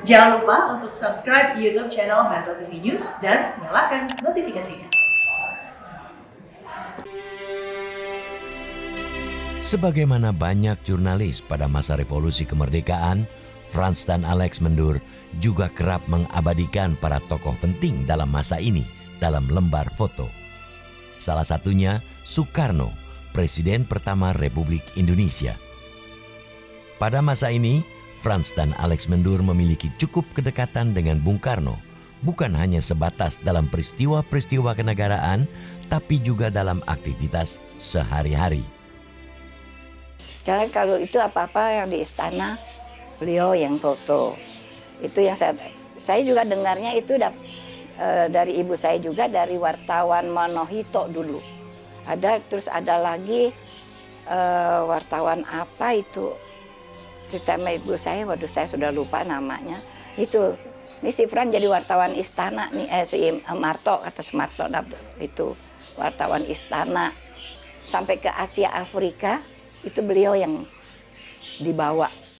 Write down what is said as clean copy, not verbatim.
Jangan lupa untuk subscribe YouTube channel Metro TV News dan nyalakan notifikasinya. Sebagaimana banyak jurnalis pada masa revolusi kemerdekaan, Frans dan Alex Mendur juga kerap mengabadikan para tokoh penting dalam masa ini dalam lembar foto. Salah satunya Soekarno, Presiden pertama Republik Indonesia. Pada masa ini, Frans dan Alex Mendur memiliki cukup kedekatan dengan Bung Karno, bukan hanya sebatas dalam peristiwa-peristiwa kenegaraan, tapi juga dalam aktivitas sehari-hari. Kalau itu apa-apa yang di istana, beliau yang foto. Itu yang saya juga dengarnya itu dari ibu saya juga, dari wartawan Manohito dulu. Terus ada lagi wartawan apa itu, cerita sama ibu saya, waduh saya sudah lupa namanya. Ini si Fran jadi wartawan istana nih, si Marto, kata Marto itu wartawan istana. Sampai ke Asia Afrika, itu beliau yang dibawa.